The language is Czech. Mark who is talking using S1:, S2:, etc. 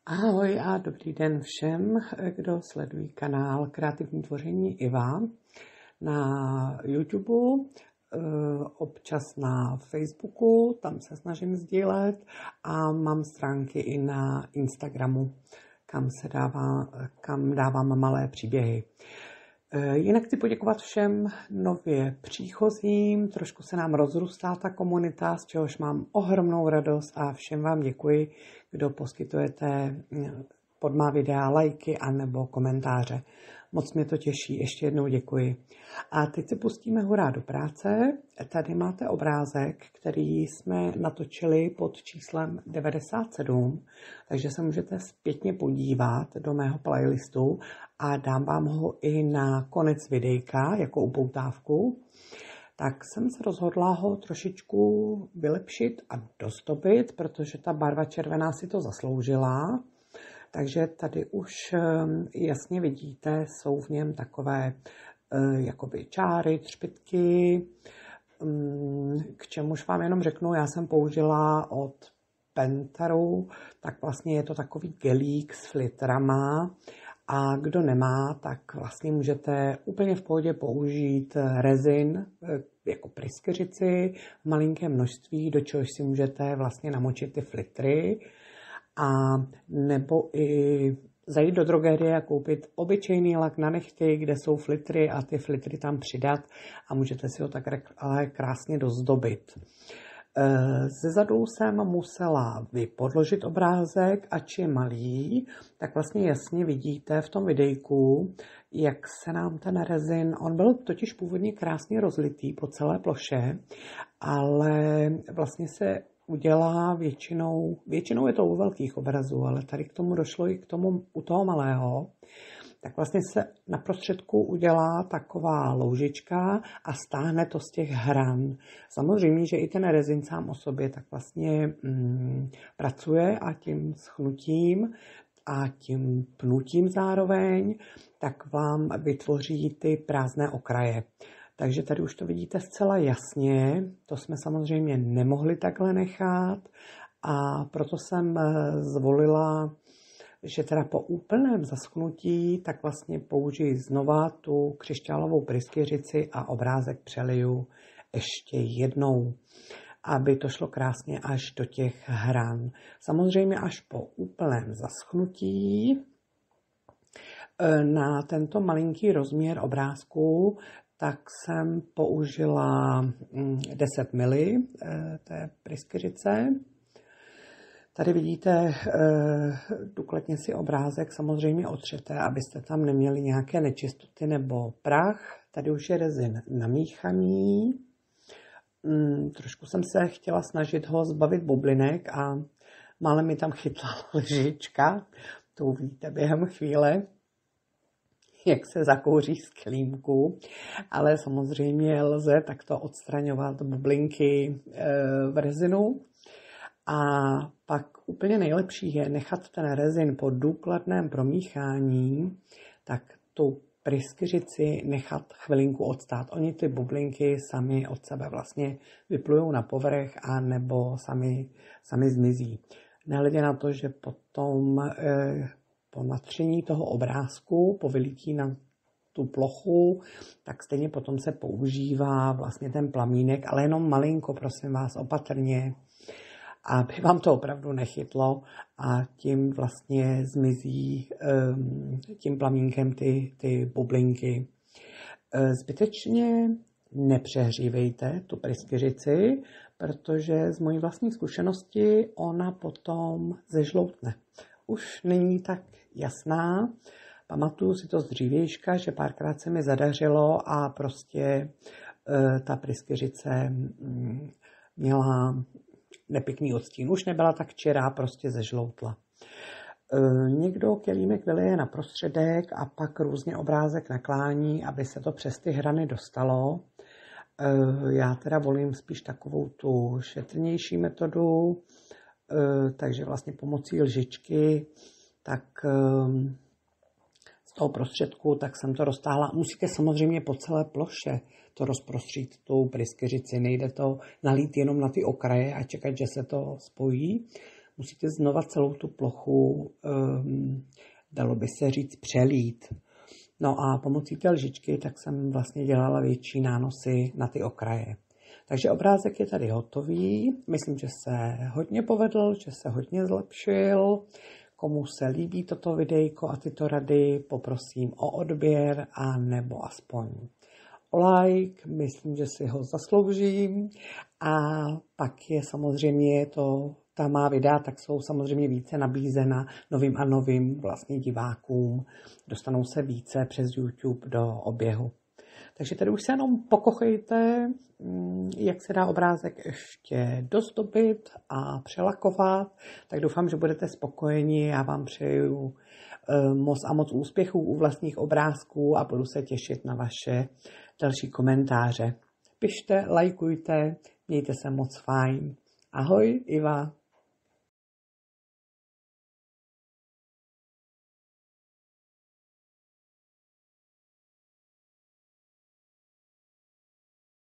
S1: Ahoj a dobrý den všem, kdo sledují kanál Kreativní tvoření Iva na YouTube, občas na Facebooku, tam se snažím sdílet a mám stránky i na Instagramu, kam dávám malé příběhy. Jinak chci poděkovat všem nově příchozím, trošku se nám rozrůstá ta komunita, z čehož mám ohromnou radost a všem vám děkuji, kdo poskytujete pod má videa lajky anebo komentáře. Moc mě to těší, ještě jednou děkuji. A teď se pustíme hurá do práce. Tady máte obrázek, který jsme natočili pod číslem 97, takže se můžete zpětně podívat do mého playlistu a dám vám ho i na konec videjka jako upoutávku. Tak jsem se rozhodla ho trošičku vylepšit a dozdobit, protože ta barva červená si to zasloužila. Takže tady už jasně vidíte, jsou v něm takové jakoby čáry, třpytky, k čemuž vám jenom řeknu, já jsem použila od Pentaru, tak vlastně je to takový gelík s flitrama a kdo nemá, tak vlastně můžete úplně v pohodě použít rezin jako pryskyřici v malinkém množství, do čehož si můžete vlastně namočit ty flitry. A nebo i zajít do drogerie a koupit obyčejný lak na nehty, kde jsou flitry a ty flitry tam přidat a můžete si ho tak ale krásně dozdobit. Zezadu jsem musela vypodložit obrázek, ač je malý, tak vlastně jasně vidíte v tom videjku, jak se nám ten rezin, on byl totiž původně krásně rozlitý po celé ploše, ale vlastně se udělá většinou je to u velkých obrazů, ale tady k tomu došlo i k tomu u toho malého, tak vlastně se na prostředku udělá taková loužička a stáhne to z těch hran. Samozřejmě, že i ten rezin sám o sobě tak vlastně pracuje a tím schnutím a tím pnutím zároveň, tak vám vytvoří ty prázdné okraje. Takže tady už to vidíte zcela jasně, to jsme samozřejmě nemohli takhle nechat a proto jsem zvolila, že teda po úplném zaschnutí tak vlastně použiji znova tu křišťálovou pryskyřici a obrázek přeliju ještě jednou, aby to šlo krásně až do těch hran. Samozřejmě až po úplném zaschnutí na tento malinký rozměr obrázku tak jsem použila 10 ml té pryskyřice. Tady vidíte, důkladně si obrázek samozřejmě otřete, abyste tam neměli nějaké nečistoty nebo prach. Tady už je rezin namíchaný. Trošku jsem se chtěla snažit ho zbavit bublinek a málem mi tam chytla lžička. To uvidíte během chvíle, jak se zakouří z kelímku, ale samozřejmě lze takto odstraňovat bublinky v rezinu. A pak úplně nejlepší je nechat ten rezin po důkladném promíchání, tak tu pryskyřici nechat chvilinku odstát. Oni ty bublinky sami od sebe vlastně vyplujou na povrch a nebo sami zmizí. Nehledě na to, že potom po natření toho obrázku, po vylití na tu plochu, tak stejně potom se používá vlastně ten plamínek, ale jenom malinko, prosím vás, opatrně, aby vám to opravdu nechytlo a tím vlastně zmizí tím plamínkem ty bublinky. Zbytečně nepřehřívejte tu pryskyřici, protože z mojí vlastní zkušenosti ona potom zežloutne. Už není tak jasná. Pamatuju si to z dřívějška, že párkrát se mi zadařilo a prostě ta pryskyřice měla nepěkný odstín. Už nebyla tak čirá, prostě zežloutla. Někdo kelímek vylije na prostředek a pak různě obrázek naklání, aby se to přes ty hrany dostalo. Já teda volím spíš takovou tu šetrnější metodu, takže vlastně pomocí lžičky, tak z toho prostředku, tak jsem to roztáhla. Musíte samozřejmě po celé ploše to rozprostřít tou pryskyřici. Nejde to nalít jenom na ty okraje a čekat, že se to spojí. musíte znova celou tu plochu, dalo by se říct, přelít. No a pomocí té lžičky tak jsem vlastně dělala větší nánosy na ty okraje. Takže obrázek je tady hotový. Myslím, že se hodně povedl, že se hodně zlepšil. Komu se líbí toto videjko a tyto rady, poprosím o odběr a nebo aspoň o like. Myslím, že si ho zasloužím. A pak je samozřejmě ta má videa, tak jsou samozřejmě více nabízena novým a novým vlastně divákům. Dostanou se více přes YouTube do oběhu. Takže tady už se jenom pokochejte, jak se dá obrázek ještě dozdobit a přelakovat. Tak doufám, že budete spokojeni. Já vám přeju moc a moc úspěchů u vlastních obrázků a budu se těšit na vaše další komentáře. Pište, lajkujte, mějte se moc fajn. Ahoj, Iva.